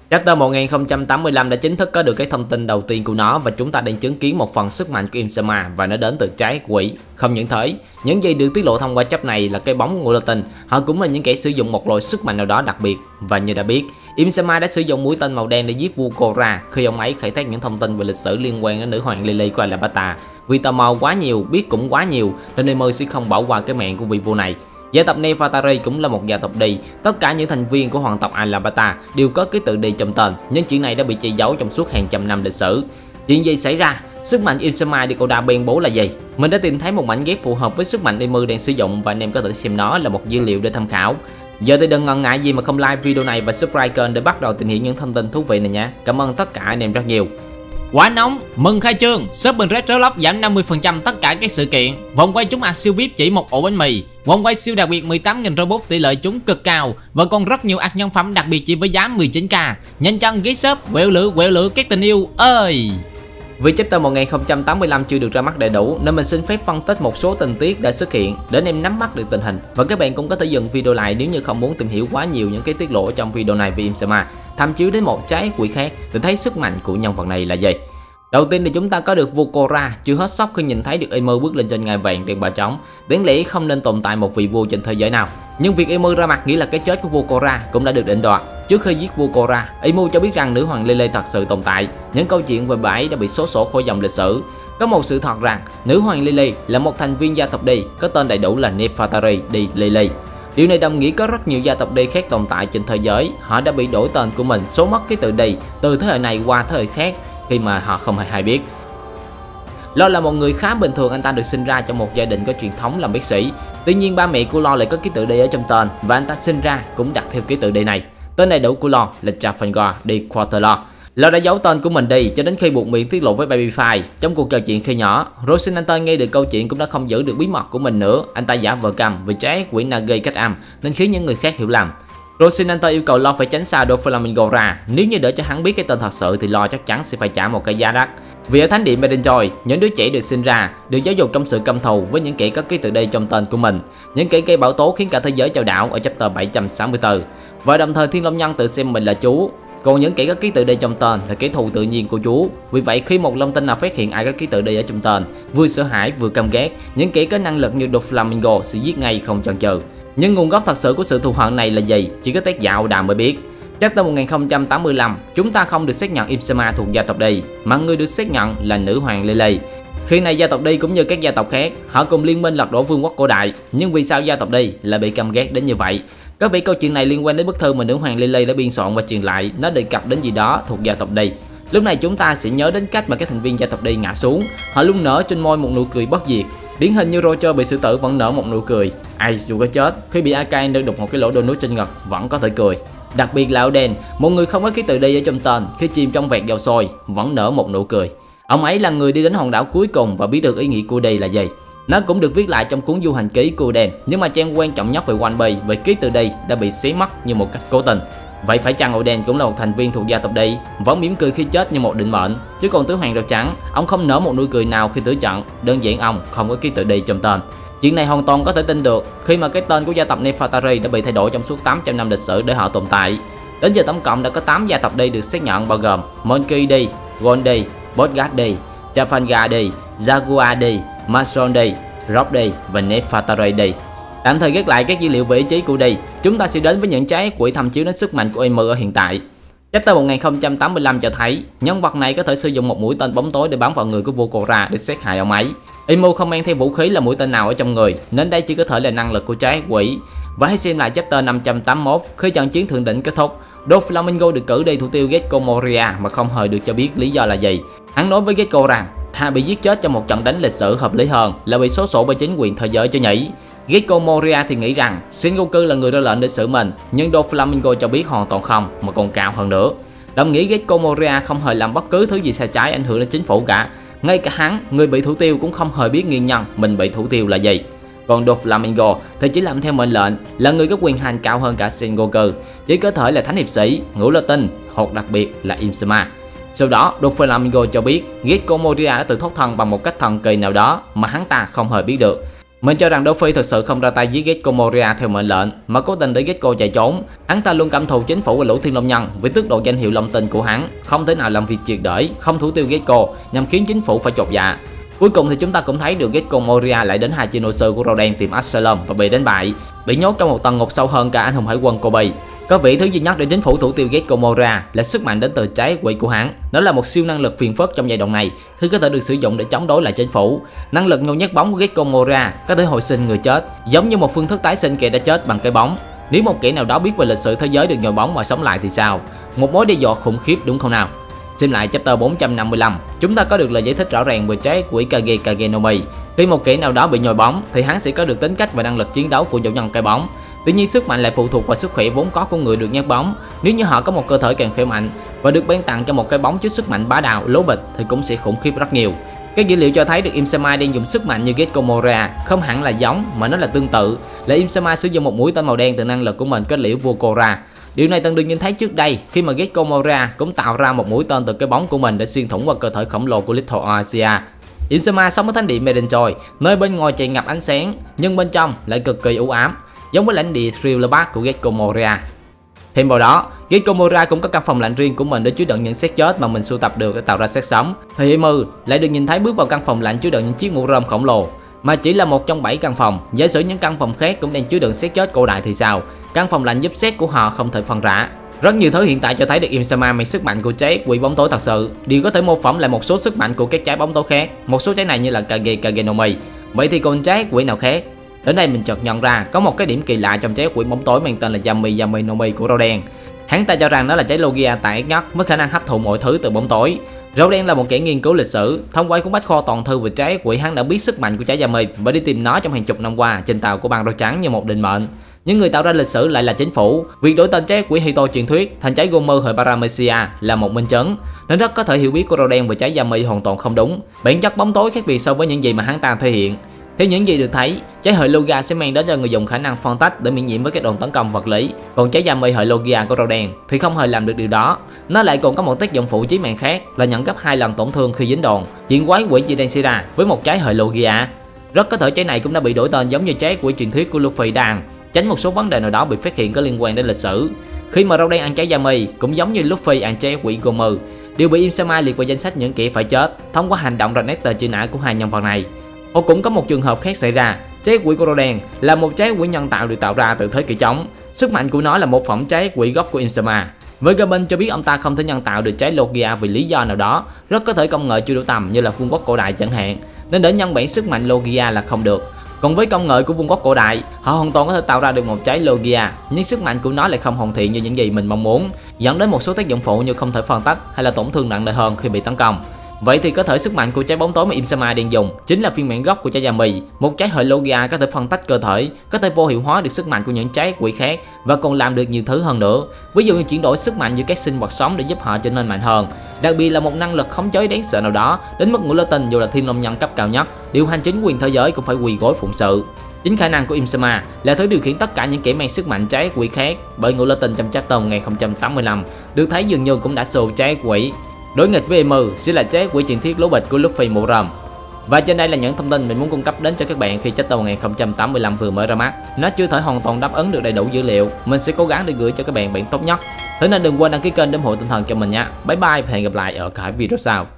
Chapter 1085 đã chính thức có được cái thông tin đầu tiên của nó và chúng ta đang chứng kiến một phần sức mạnh của Im-Sama và nó đến từ trái quỷ. Không những thế, những gì được tiết lộ thông qua chap này là cái bóng của Ngulatin, họ cũng là những kẻ sử dụng một loại sức mạnh nào đó đặc biệt. Và như đã biết, Im-Sama đã sử dụng mũi tên màu đen để giết vua Korra khi ông ấy khai thác những thông tin về lịch sử liên quan đến nữ hoàng Lily của Alabasta. Vì tò mò quá nhiều, biết cũng quá nhiều nên Neymar sẽ không bỏ qua cái mạng của vị vua này. Gia tộc Nefertari cũng là một gia tộc đi, tất cả những thành viên của hoàng tộc Alabasta đều có ký tự đi trong tên, nhưng chuyện này đã bị che giấu trong suốt hàng trăm năm lịch sử. Chuyện gì xảy ra? Sức mạnh Im-Sama được Oda ban bố là gì? Mình đã tìm thấy một mảnh ghép phù hợp với sức mạnh Neymar đang sử dụng và anh em có thể xem nó là một dữ liệu để tham khảo. Giờ thì đừng ngần ngại gì mà không like video này và subscribe kênh để bắt đầu tìm hiểu những thông tin thú vị này nhé. Cảm ơn tất cả anh em rất nhiều. Quá nóng, mừng khai trương, Shopping Red Roblox giảm 50% tất cả các sự kiện. Vòng quay trúng siêu VIP chỉ một ổ bánh mì. Vòng quay siêu đặc biệt 18.000 robot tỷ lệ trúng cực cao và còn rất nhiều ạc nhân phẩm đặc biệt chỉ với giá 19k. Nhanh chân ghé shop, quẹo lửa các tình yêu ơi. Vì chapter 1085 chưa được ra mắt đầy đủ nên mình xin phép phân tích một số tình tiết đã xuất hiện để anh em nắm bắt được tình hình. Và các bạn cũng có thể dừng video lại nếu như không muốn tìm hiểu quá nhiều những cái tiết lộ trong video này về Im-Sama, tham chiếu đến một trái quỷ khác để thấy sức mạnh của nhân vật này là gì. Đầu tiên thì chúng ta có được vua Korra chưa hết sốc khi nhìn thấy được Ymir bước lên trên ngai vàng đèn bà trống. Đáng lẽ không nên tồn tại một vị vua trên thế giới nào, nhưng việc Ymir ra mặt nghĩa là cái chết của vua Korra cũng đã được định đoạt. Trước khi giết vua Korra, Ymir cho biết rằng nữ hoàng Lily thật sự tồn tại. Những câu chuyện về bà ấy đã bị xóa sổ khỏi dòng lịch sử. Có một sự thật rằng nữ hoàng Lily là một thành viên gia tộc đi có tên đầy đủ là Nefertari đi Lily. Điều này đồng nghĩa có rất nhiều gia tộc đi khác tồn tại trên thế giới. Họ đã bị đổi tên của mình, số mất cái từ đi từ thế hệ này qua thế hệ khác khi mà họ không hề hay biết. Lo là một người khá bình thường, anh ta được sinh ra trong một gia đình có truyền thống làm bác sĩ. Tuy nhiên ba mẹ của Lo lại có ký tự đi ở trong tên và anh ta sinh ra cũng đặt theo ký tự đi này. Tên đầy đủ của Lo là Trafalgar đi Quaterlo. Lo đã giấu tên của mình đi cho đến khi buộc miệng tiết lộ với Babyface trong cuộc trò chuyện khi nhỏ. Rocinante nghe được câu chuyện cũng đã không giữ được bí mật của mình nữa. Anh ta giả vờ câm vì trái quỷ Nagi cách âm nên khiến những người khác hiểu lầm. Rocinante yêu cầu Lo phải tránh xa Doflamingo ra, nếu như để cho hắn biết cái tên thật sự thì Lo chắc chắn sẽ phải trả một cái giá đắt. Vì ở thánh địa Merenjoy, những đứa trẻ được sinh ra được giáo dục trong sự căm thù với những kẻ có ký tự đi trong tên của mình. Những kẻ gây bão tố khiến cả thế giới chao đảo ở chapter 764. Và đồng thời Thiên Long Nhân tự xem mình là Chúa, còn những kẻ có ký tự đi trong tên là kẻ thù tự nhiên của Chúa. Vì vậy khi một Long Tinh nào phát hiện ai có ký tự đi ở trong tên, vừa sợ hãi vừa căm ghét, những kẻ có năng lực như Doflamingo sẽ giết ngay không chần chừ. Nhưng nguồn gốc thật sự của sự thù hận này là gì? Chỉ có tác giả Oda mới biết. Chapter 1085, chúng ta không được xác nhận Im-Sama thuộc gia tộc đi, mà người được xác nhận là nữ hoàng Lily. Khi này gia tộc đi cũng như các gia tộc khác, họ cùng liên minh lật đổ vương quốc cổ đại. Nhưng vì sao gia tộc đi lại bị căm ghét đến như vậy? Có vẻ câu chuyện này liên quan đến bức thư mà nữ hoàng Lily đã biên soạn và truyền lại, nó đề cập đến gì đó thuộc gia tộc đi. Lúc này chúng ta sẽ nhớ đến cách mà các thành viên gia tộc đi ngã xuống, họ luôn nở trên môi một nụ cười bất diệt. Điển hình như Roger bị sư tử vẫn nở một nụ cười. Ai dù có chết, khi bị Arcane đơn đục một cái lỗ donut trên ngực vẫn có thể cười. Đặc biệt là Oden, một người không có ký tự đi ở trong tên, khi chìm trong vạt dầu sôi vẫn nở một nụ cười. Ông ấy là người đi đến hòn đảo cuối cùng và biết được ý nghĩa của đi là gì. Nó cũng được viết lại trong cuốn du hành ký của Oden, nhưng mà trang quan trọng nhất về One Piece về ký tự đi đã bị xé mất như một cách cố tình. Vậy phải chăng Oden cũng là một thành viên thuộc gia tộc đi, vẫn mỉm cười khi chết như một định mệnh? Chứ còn tứ hoàng râu trắng, ông không nở một nụ cười nào khi tử trận, đơn giản ông không có ký tự đi trong tên. Chuyện này hoàn toàn có thể tin được khi mà cái tên của gia tộc Nefertari đã bị thay đổi trong suốt 800 năm lịch sử để họ tồn tại. Đến giờ tổng cộng đã có 8 gia tộc đi được xác nhận, bao gồm Monkey đi, Gold đi, Bodgat đi, Trafalgar đi, Jaguar đi, Mason đi, Rock đi và Nefertari đi. Tạm thời gác lại các dữ liệu về ý chí của đi, chúng ta sẽ đến với những trái quỷ tham chiếu đến sức mạnh của Ymir ở hiện tại. Chapter 1085 cho thấy nhân vật này có thể sử dụng một mũi tên bóng tối để bắn vào người của vua Korra để sát hại ông ấy. Ymir không mang theo vũ khí là mũi tên nào ở trong người, nên đây chỉ có thể là năng lực của trái quỷ. Và hãy xem lại chapter 581 khi trận chiến thượng đỉnh kết thúc. Doflamingo được cử đi thủ tiêu Gecko Moria mà không hề được cho biết lý do là gì. Hắn nói với Gecko rằng thà bị giết chết trong một trận đánh lịch sử hợp lý hơn là bị xóa sổ bởi chính quyền thế giới cho nhỉ. Gecko Moria thì nghĩ rằng Sengoku là người ra lệnh để xử mình, nhưng Doflamingo cho biết hoàn toàn không, mà còn cao hơn nữa. Đồng nghĩa Gecko Moria không hề làm bất cứ thứ gì sai trái ảnh hưởng đến chính phủ cả. Ngay cả hắn, người bị thủ tiêu cũng không hề biết nguyên nhân mình bị thủ tiêu là gì. Còn Doflamingo thì chỉ làm theo mệnh lệnh, là người có quyền hành cao hơn cả Sengoku, chỉ có thể là thánh hiệp sĩ, ngũ la tinh hoặc đặc biệt là Im-Sama. Sau đó Doflamingo cho biết Gecko Moria đã tự thoát thân bằng một cách thần kỳ nào đó mà hắn ta không hề biết được. Mình cho rằng Luffy thực sự không ra tay giết Gekko Moria theo mệnh lệnh mà cố tình để Gekko chạy trốn. Hắn ta luôn căm thù chính phủ và lũ Thiên Long Nhân vì tước đoạt danh hiệu Long Tinh của hắn, không thể nào làm việc triệt để, không thủ tiêu Gekko nhằm khiến chính phủ phải chột dạ. Cuối cùng thì chúng ta cũng thấy được Gekko Moria lại đến Hachinosu của Rodan tìm Absalom và bị đánh bại, bị nhốt trong một tầng ngục sâu hơn cả anh hùng hải quân Kobe. Có vị thứ duy nhất để chính phủ thủ tiêu Gekko Moria là sức mạnh đến từ trái quỷ của hắn. Nó là một siêu năng lực phiền phức trong giai đoạn này, thứ có thể được sử dụng để chống đối lại chính phủ. Năng lực nhồi nhét bóng của Gekko Moria có thể hồi sinh người chết, giống như một phương thức tái sinh kẻ đã chết bằng cái bóng. Nếu một kẻ nào đó biết về lịch sử thế giới được nhồi bóng mà sống lại thì sao? Một mối đe dọa khủng khiếp đúng không nào? Xem lại chapter 455, chúng ta có được lời giải thích rõ ràng về trái quỷ Kage Kagenomi. Khi một kẻ nào đó bị nhồi bóng thì hắn sẽ có được tính cách và năng lực chiến đấu của chủ nhân cái bóng. Tuy nhiên sức mạnh lại phụ thuộc vào sức khỏe vốn có của người được nhét bóng. Nếu như họ có một cơ thể càng khỏe mạnh và được ban tặng cho một cái bóng chứa sức mạnh bá đạo lố bịch thì cũng sẽ khủng khiếp rất nhiều. Các dữ liệu cho thấy được Im-sama đang dùng sức mạnh như Gekko Moria không hẳn là giống mà nó là tương tự, là Im-sama sử dụng một mũi tên màu đen từ năng lực của mình kết liễu vua Korra. Điều này từng được nhìn thấy trước đây khi mà Gekko Moria cũng tạo ra một mũi tên từ cái bóng của mình để xuyên thủng qua cơ thể khổng lồ của Little Asia. Im-sama sống ở thánh địa Medenjoy, nơi bên ngoài tràn ngập ánh sáng nhưng bên trong lại cực kỳ u ám, giống với lãnh địa Thriller của Gekko Moria. Thêm vào đó, Gekko Moria cũng có căn phòng lạnh riêng của mình để chứa đựng những xác chết mà mình sưu tập được để tạo ra xác sống. Thì Emu lại được nhìn thấy bước vào căn phòng lạnh chứa đựng những chiếc mũ rơm khổng lồ, mà chỉ là một trong 7 căn phòng. Giả sử những căn phòng khác cũng đang chứa đựng xác chết cổ đại thì sao? Căn phòng lạnh giúp xác của họ không thể phân rã. Rất nhiều thứ hiện tại cho thấy được Im-sama mang sức mạnh của trái quỷ bóng tối thật sự. Điều có thể mô phỏng lại một số sức mạnh của các trái bóng tối khác. Một số trái này như là Kage Kagenomi. Vậy thì còn trái quỷ nào khác? Đến đây mình chợt nhận ra có một cái điểm kỳ lạ trong trái quỷ bóng tối mang tên là Yami Yami no Mi của Rodan. Hắn ta cho rằng nó là trái Logia tàn ác nhất với khả năng hấp thụ mọi thứ từ bóng tối. Rodan là một kẻ nghiên cứu lịch sử, thông qua cuốn bách kho toàn thư về trái quỷ, hắn đã biết sức mạnh của trái Yami và đi tìm nó trong hàng chục năm qua trên tàu của băng râu trắng như một định mệnh. Những người tạo ra lịch sử lại là chính phủ. Việc đổi tên trái quỷ Hito truyền thuyết thành trái Gomu thời Paramecia là một minh chứng, nên rất có thể hiểu biết của Rodan về trái Yami hoàn toàn không đúng. Bản chất bóng tối khác biệt so với những gì mà hắn ta thể hiện. Theo những gì được thấy, trái hệ Logia sẽ mang đến cho người dùng khả năng phân tách để miễn nhiễm với các đòn tấn công vật lý. Còn trái Yami hệ Logia của Rodan thì không hề làm được điều đó. Nó lại còn có một tác dụng phụ chí mạng khác là nhận gấp 2 lần tổn thương khi dính đòn. Chuyện quái quỷ gì đang xảy ra với một trái hệ Logia? Rất có thể trái này cũng đã bị đổi tên giống như trái quỷ truyền thuyết của Luffy đang tránh một số vấn đề nào đó bị phát hiện có liên quan đến lịch sử. Khi mà Rodan ăn trái Yami cũng giống như Luffy ăn trái quỷ Gomu, đều bị Im-sama liệt vào danh sách những kẻ phải chết thông qua hành động Renekton truy nã của hai nhân vật này. Hoặc cũng có một trường hợp khác xảy ra. Trái quỷ của Rodan là một trái quỷ nhân tạo được tạo ra từ thế kỷ trống. Sức mạnh của nó là một phẩm trái quỷ gốc của Im-sama. Với Garmin cho biết ông ta không thể nhân tạo được trái Logia vì lý do nào đó, rất có thể công nghệ chưa đủ tầm như là vương quốc cổ đại chẳng hạn, nên để nhân bản sức mạnh Logia là không được. Còn với công nghệ của vương quốc cổ đại, họ hoàn toàn có thể tạo ra được một trái Logia, nhưng sức mạnh của nó lại không hoàn thiện như những gì mình mong muốn, dẫn đến một số tác dụng phụ như không thể phân tách hay là tổn thương nặng nề hơn khi bị tấn công. Vậy thì có thể sức mạnh của trái bóng tối mà Im-sama đang dùng chính là phiên bản gốc của trái Yami, một trái hệ Logia có thể phân tách cơ thể, có thể vô hiệu hóa được sức mạnh của những trái quỷ khác và còn làm được nhiều thứ hơn nữa. Ví dụ như chuyển đổi sức mạnh giữa các sinh vật sống để giúp họ trở nên mạnh hơn, đặc biệt là một năng lực khống chế đáng sợ nào đó đến mức ngũ lôi tinh dù là Thiên Long Nhân cấp cao nhất, điều hành chính quyền thế giới cũng phải quỳ gối phụng sự. Chính khả năng của Im-sama là thứ điều khiển tất cả những kẻ mang sức mạnh trái quỷ khác, bởi ngũ lôi tinh trong chapter 1085 được thấy dường như cũng đã xô trái quỷ. Đối nghịch với Emu sẽ là trái quỷ truyền thuyết lố bịch của Luffy mũ rơm. Và trên đây là những thông tin mình muốn cung cấp đến cho các bạn khi chapter 1085 vừa mới ra mắt. Nó chưa thể hoàn toàn đáp ứng được đầy đủ dữ liệu, mình sẽ cố gắng để gửi cho các bạn bản tốt nhất. Thế nên đừng quên đăng ký kênh để ủng hộ tinh thần cho mình nha. Bye bye và hẹn gặp lại ở các video sau.